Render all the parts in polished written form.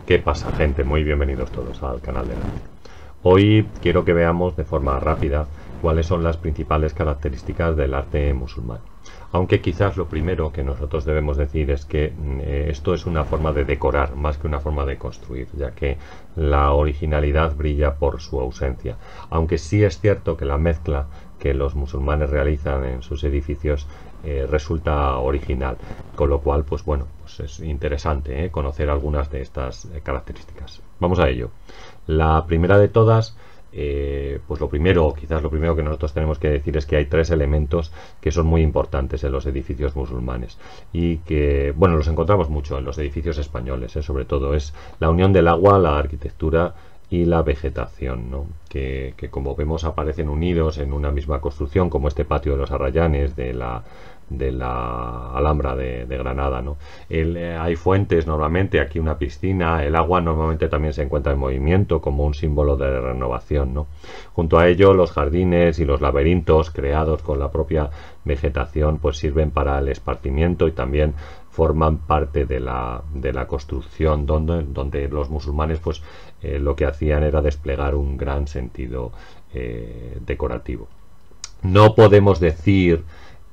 ¿Qué pasa, gente? Muy bienvenidos todos al canal de Dante. Hoy quiero que veamos de forma rápida cuáles son las principales características del arte musulmán. Aunque quizás lo primero que nosotros debemos decir es que esto es una forma de decorar más que una forma de construir, ya que la originalidad brilla por su ausencia. Aunque sí es cierto que la mezcla que los musulmanes realizan en sus edificios resulta original, con lo cual pues bueno, pues es interesante conocer algunas de estas características. Vamos a ello. La primera de todas, pues lo primero que nosotros tenemos que decir es que hay tres elementos que son muy importantes en los edificios musulmanes y que, bueno, los encontramos mucho en los edificios españoles, sobre todo es la unión del agua, la arquitectura y la vegetación, ¿no? que como vemos aparecen unidos en una misma construcción, como este patio de los Arrayanes de la Alhambra de Granada, ¿no? Hay fuentes normalmente, aquí una piscina, el agua normalmente también se encuentra en movimiento como un símbolo de renovación, ¿no? Junto a ello los jardines y los laberintos creados con la propia vegetación pues sirven para el esparcimiento y también forman parte de la construcción donde los musulmanes pues lo que hacían era desplegar un gran sentido decorativo. No podemos decir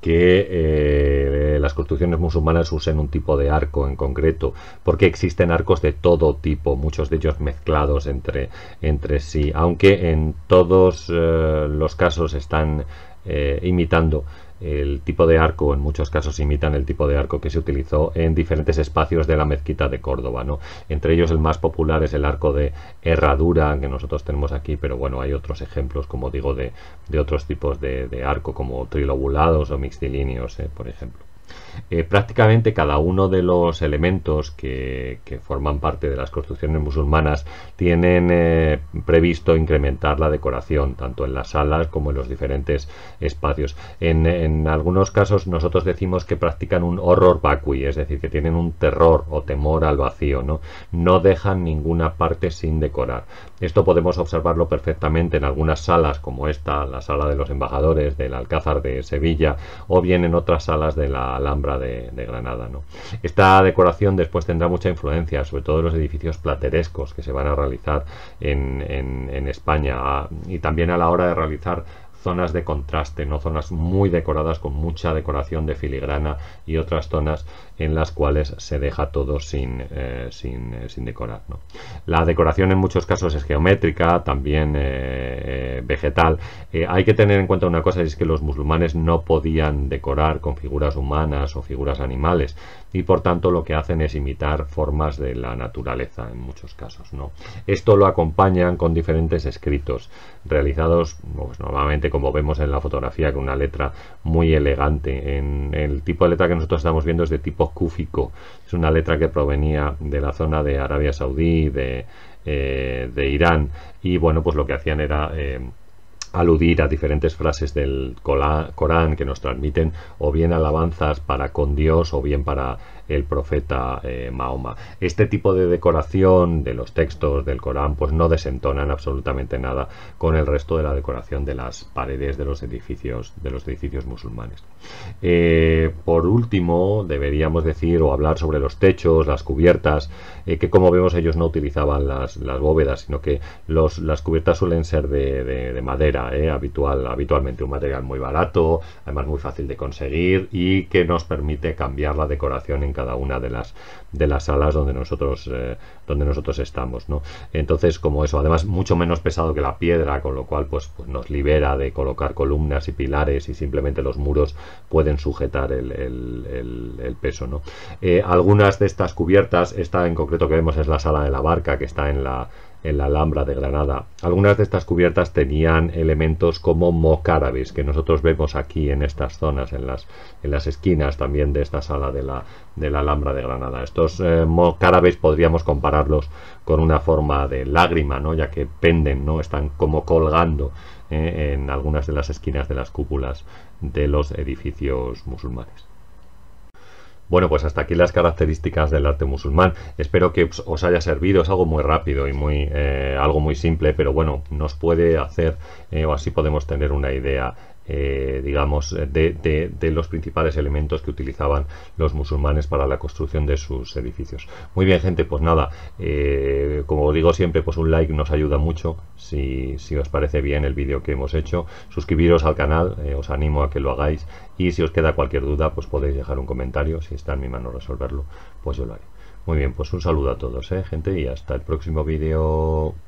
que las construcciones musulmanas usen un tipo de arco en concreto, porque existen arcos de todo tipo, muchos de ellos mezclados entre sí, aunque en todos los casos están imitando el tipo de arco, en muchos casos imitan el tipo de arco que se utilizó en diferentes espacios de la mezquita de Córdoba, ¿no? Entre ellos el más popular es el arco de herradura que nosotros tenemos aquí, pero bueno, hay otros ejemplos, como digo, de otros tipos de arco, como trilobulados o mixtilíneos, por ejemplo. Prácticamente cada uno de los elementos que forman parte de las construcciones musulmanas tienen previsto incrementar la decoración, tanto en las salas como en los diferentes espacios. En algunos casos nosotros decimos que practican un horror vacui, es decir, que tienen un terror o temor al vacío, no dejan ninguna parte sin decorar. Esto podemos observarlo perfectamente en algunas salas como esta, la sala de los embajadores del Alcázar de Sevilla, o bien en otras salas de la Alhambra de Granada, ¿no? Esta decoración después tendrá mucha influencia, sobre todo en los edificios platerescos que se van a realizar en España, y también a la hora de realizar zonas de contraste, no zonas muy decoradas con mucha decoración de filigrana y otras zonas en las cuales se deja todo sin decorar, ¿no? La decoración en muchos casos es geométrica, también vegetal. Hay que tener en cuenta una cosa, y es que los musulmanes no podían decorar con figuras humanas o figuras animales, y por tanto lo que hacen es imitar formas de la naturaleza en muchos casos, ¿no? Esto lo acompañan con diferentes escritos realizados pues, normalmente, como vemos en la fotografía, con una letra muy elegante. El tipo de letra que nosotros estamos viendo es de tipo cúfico, es una letra que provenía de la zona de Arabia Saudí, de Irán, y bueno, pues lo que hacían era aludir a diferentes frases del Corán que nos transmiten o bien alabanzas para con Dios o bien para el profeta Mahoma. Este tipo de decoración de los textos del Corán pues no desentonan absolutamente nada con el resto de la decoración de las paredes de los edificios musulmanes. Por último, deberíamos decir o hablar sobre los techos, las cubiertas, que como vemos ellos no utilizaban las bóvedas, sino que las cubiertas suelen ser de madera, habitualmente un material muy barato, además muy fácil de conseguir y que nos permite cambiar la decoración en cada una de las salas donde nosotros estamos, ¿no? Entonces, como eso, además mucho menos pesado que la piedra, con lo cual pues nos libera de colocar columnas y pilares, y simplemente los muros pueden sujetar el peso, ¿no? Algunas de estas cubiertas, esta en concreto que vemos es la sala de la barca, que está en la Alhambra de Granada. Algunas de estas cubiertas tenían elementos como mocárabes, que nosotros vemos aquí en estas zonas, en las esquinas también de esta sala de la Alhambra de Granada. Estos mocárabes podríamos compararlos con una forma de lágrima, ¿no? Ya que penden, ¿no? Están como colgando en algunas de las esquinas de las cúpulas de los edificios musulmanes. Bueno, pues hasta aquí las características del arte musulmán. Espero que os haya servido. Es algo muy rápido y algo muy simple, pero bueno, nos puede hacer, o así podemos tener una idea digamos, de los principales elementos que utilizaban los musulmanes para la construcción de sus edificios. Muy bien, gente, pues nada, como digo siempre, pues un like nos ayuda mucho si os parece bien el vídeo que hemos hecho. Suscribiros al canal, os animo a que lo hagáis, y si os queda cualquier duda, pues podéis dejar un comentario. Si está en mi mano resolverlo, pues yo lo haré. Muy bien, pues un saludo a todos, gente, y hasta el próximo vídeo.